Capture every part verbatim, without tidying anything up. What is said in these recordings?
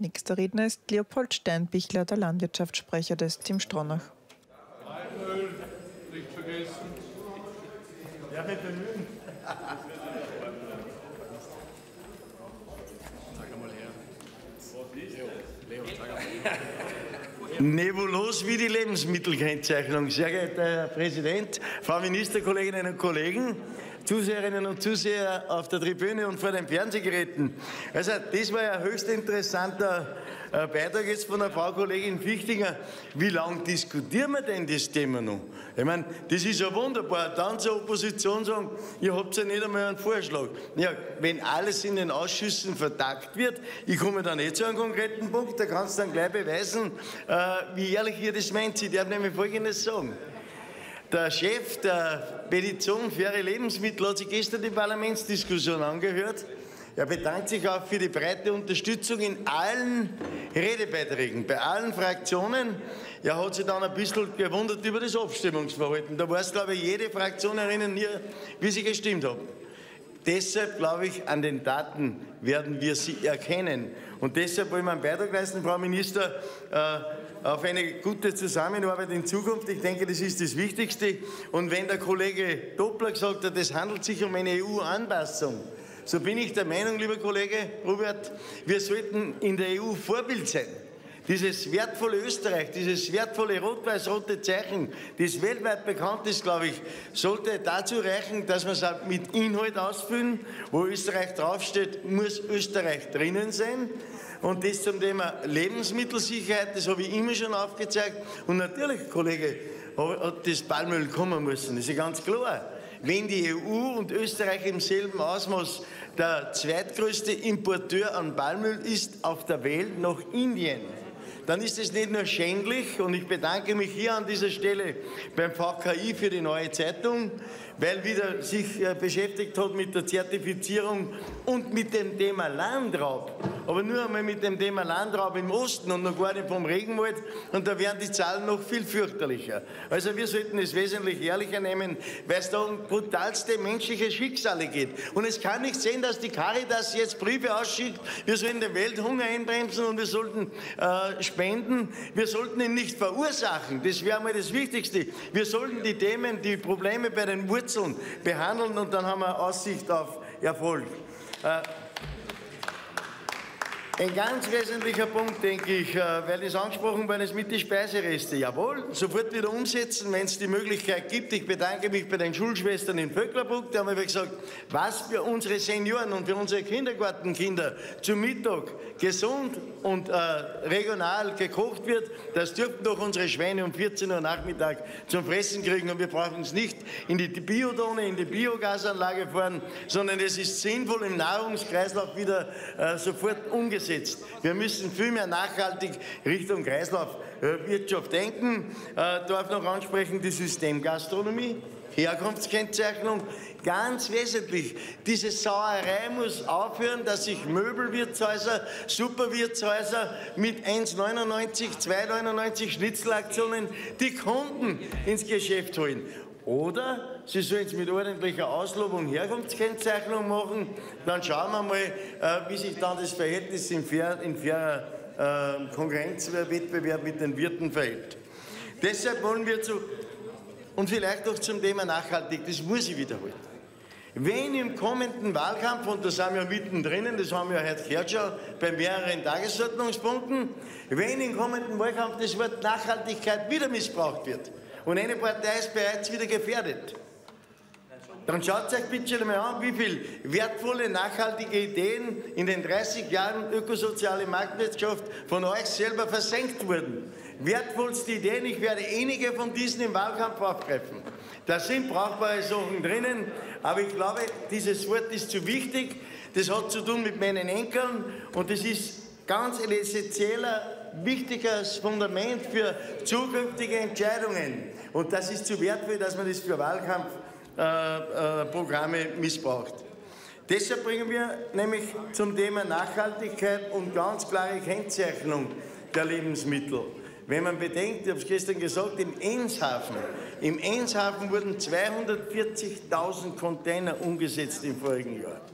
Nächster Redner ist Leopold Steinbichler, der Landwirtschaftssprecher des Team Stronach. Palmöl, nicht vergessen. Ja, bitte bemühen. Sag einmal her. Leo, sag einmal. Nebulos wie die Lebensmittelkennzeichnung. Sehr geehrter Herr Präsident, Frau Ministerkolleginnen und Kollegen, Zuseherinnen und Zuseher auf der Tribüne und vor den Fernsehgeräten. Also das war ja ein höchst interessanter äh, Beitrag jetzt von der Frau Kollegin Fichtinger. Wie lange diskutieren wir denn das Thema noch? Ich meine, das ist ja wunderbar. Dann zur Opposition sagen, ihr habt ja nicht einmal einen Vorschlag. Ja, wenn alles in den Ausschüssen vertagt wird, ich komme dann nicht zu einem konkreten Punkt, da kannst du dann gleich beweisen, äh, wie ehrlich ihr das meint. Ich darf nämlich Folgendes sagen. Der Chef der Petition Faire Lebensmittel hat sich gestern die Parlamentsdiskussion angehört. Er bedankt sich auch für die breite Unterstützung in allen Redebeiträgen, bei allen Fraktionen. Er hat sich dann ein bisschen gewundert über das Abstimmungsverhalten. Da weiß, glaube ich, jede Fraktion erinnern hier, wie sie gestimmt haben. Deshalb, glaube ich, an den Daten werden wir sie erkennen. Und deshalb wollen wir einen Beitrag leisten, Frau Minister, äh, auf eine gute Zusammenarbeit in Zukunft. Ich denke, das ist das Wichtigste. Und wenn der Kollege Doppler gesagt hat, es handelt sich um eine E U-Anpassung, so bin ich der Meinung, lieber Kollege Robert, wir sollten in der E U Vorbild sein. Dieses wertvolle Österreich, dieses wertvolle rot-weiß-rote Zeichen, das weltweit bekannt ist, glaube ich, sollte dazu reichen, dass wir es auch mit Inhalt ausfüllen. Wo Österreich draufsteht, muss Österreich drinnen sein. Und das zum Thema Lebensmittelsicherheit, das habe ich immer schon aufgezeigt. Und natürlich, Kollege, hat das Palmöl kommen müssen, das ist ja ganz klar. Wenn die E U und Österreich im selben Ausmaß der zweitgrößte Importeur an Palmöl ist auf der Welt nach Indien, dann ist es nicht nur schändlich, und ich bedanke mich hier an dieser Stelle beim V K I für die Neue Zeitung, weil wieder sich äh, beschäftigt hat mit der Zertifizierung und mit dem Thema Landraub. Aber nur einmal mit dem Thema Landraub im Osten und noch gar nicht vom Regenwald, und da wären die Zahlen noch viel fürchterlicher. Also wir sollten es wesentlich ehrlicher nehmen, weil es da um brutalste menschliche Schicksale geht. Und es kann nicht sein, dass die Caritas jetzt Briefe ausschickt, wir sollen den Welthunger einbremsen und wir sollten äh, spenden. Wir sollten ihn nicht verursachen, das wäre mal das Wichtigste. Wir sollten die Themen, die Probleme bei den Wurzeln behandeln, und dann haben wir Aussicht auf Erfolg. Äh, Ein ganz wesentlicher Punkt, denke ich, weil das angesprochen worden ist mit den Speisereste. Jawohl, sofort wieder umsetzen, wenn es die Möglichkeit gibt. Ich bedanke mich bei den Schulschwestern in Vöcklerbruck. Da haben wir gesagt, was für unsere Senioren und für unsere Kindergartenkinder zum Mittag gesund und äh, regional gekocht wird, das dürften doch unsere Schweine um vierzehn Uhr Nachmittag zum Fressen kriegen. Und wir brauchen es nicht in die Biodonne, in die Biogasanlage fahren, sondern es ist sinnvoll, im Nahrungskreislauf wieder äh, sofort umgesetzt. Wir müssen viel mehr nachhaltig Richtung Kreislaufwirtschaft denken. Ich darf noch ansprechen die Systemgastronomie, Herkunftskennzeichnung. Ganz wesentlich, diese Sauerei muss aufhören, dass sich Möbelwirtshäuser, Superwirtshäuser mit eins neunundneunzig, zwei neunundneunzig Schnitzelaktionen die Kunden ins Geschäft holen. Oder Sie sollen es mit ordentlicher Auslobung Herkunftskennzeichnung machen, dann schauen wir mal, äh, wie sich dann das Verhältnis in fairer, in fairer äh, Konkurrenzwettbewerb mit den Wirten verhält. Deshalb wollen wir zu, und vielleicht auch zum Thema Nachhaltig, das muss ich wiederholen. Wenn im kommenden Wahlkampf, und da sind wir mittendrin, das haben wir heute gehört schon, bei mehreren Tagesordnungspunkten, wenn im kommenden Wahlkampf das Wort Nachhaltigkeit wieder missbraucht wird, und eine Partei ist bereits wieder gefährdet, dann schaut euch bitte mal an, wie viele wertvolle, nachhaltige Ideen in den dreißig Jahren ökosoziale Marktwirtschaft von euch selber versenkt wurden. Wertvollste Ideen, ich werde einige von diesen im Wahlkampf aufgreifen. Da sind brauchbare Sachen drinnen, aber ich glaube, dieses Wort ist zu wichtig. Das hat zu tun mit meinen Enkeln, und das ist ganz ein essentieller, wichtiges Fundament für zukünftige Entscheidungen. Und das ist zu wertvoll, dass man das für Wahlkampfprogramme äh, äh, missbraucht. Deshalb bringen wir nämlich zum Thema Nachhaltigkeit und ganz klare Kennzeichnung der Lebensmittel. Wenn man bedenkt, ich habe es gestern gesagt, im Enshafen, im Enshafen wurden zweihundertvierzigtausend Container umgesetzt im vorigen Jahr.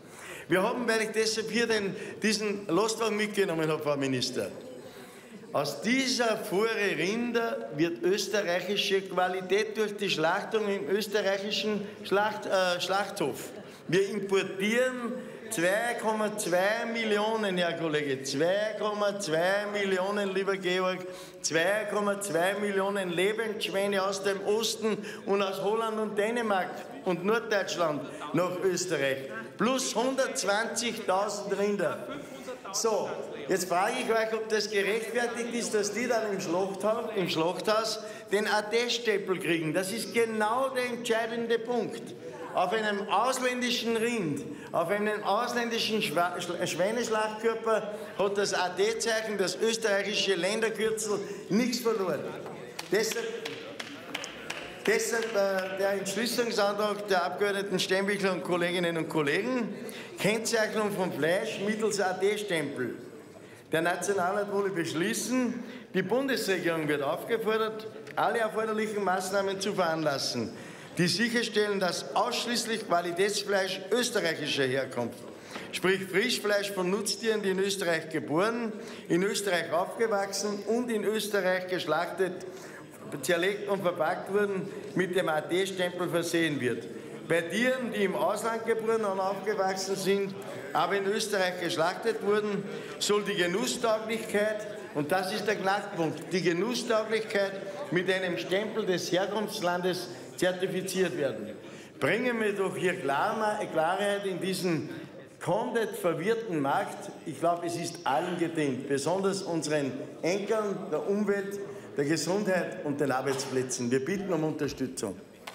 Wir haben, weil ich deshalb hier den, diesen Lastwagen mitgenommen habe, Frau Minister, aus dieser Fuhre Rinder wird österreichische Qualität durch die Schlachtung im österreichischen Schlacht, äh, Schlachthof. Wir importieren zwei Komma zwei Millionen, Herr Kollege, zwei Komma zwei Millionen, lieber Georg, zwei Komma zwei Millionen Lebendschweine aus dem Osten und aus Holland und Dänemark und Norddeutschland nach Österreich. Plus hundertzwanzigtausend Rinder. So, jetzt frage ich euch, ob das gerechtfertigt ist, dass die dann im Schlachthaus, im Schlachthaus den A D-Stempel kriegen. Das ist genau der entscheidende Punkt. Auf einem ausländischen Rind, auf einem ausländischen Schweineschlachtkörper hat das A D-Zeichen, das österreichische Länderkürzel, nichts verloren. Deshalb, deshalb äh, der Entschließungsantrag der Abgeordneten Steinbichler und Kolleginnen und Kollegen, Kennzeichnung von Fleisch mittels A D-Stempel. Der Nationalrat wolle beschließen, die Bundesregierung wird aufgefordert, alle erforderlichen Maßnahmen zu veranlassen, die sicherstellen, dass ausschließlich Qualitätsfleisch österreichischer Herkunft, sprich Frischfleisch von Nutztieren, die in Österreich geboren, in Österreich aufgewachsen und in Österreich geschlachtet, zerlegt und verpackt wurden, mit dem A D-Stempel versehen wird. Bei Tieren, die im Ausland geboren und aufgewachsen sind, aber in Österreich geschlachtet wurden, soll die Genusstauglichkeit, und das ist der Knackpunkt, die Genusstauglichkeit mit einem Stempel des Herkunftslandes zertifiziert werden. Bringen wir doch hier Klarheit in diesen komplett verwirrten Markt. Ich glaube, es ist allen gedient, besonders unseren Enkeln, der Umwelt, der Gesundheit und den Arbeitsplätzen. Wir bitten um Unterstützung.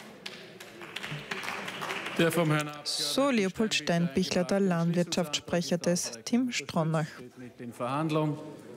Der vom Herrn So Leopold Steinbichler, der Landwirtschaftssprecher des Tim Stronach. Mit den Verhandlungen.